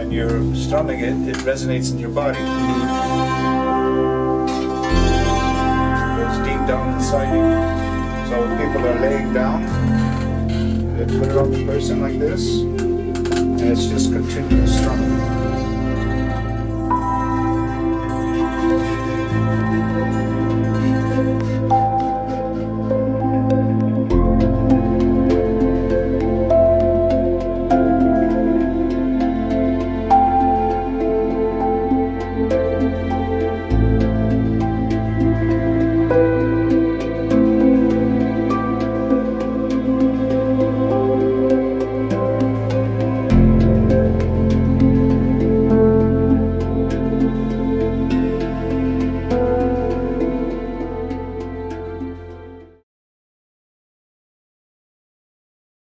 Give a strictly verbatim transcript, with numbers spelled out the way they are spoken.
when you're strumming it, it resonates in your body. It goes deep down inside you. So if people are laying down, they put it on the person like this, and it's just continuous strumming.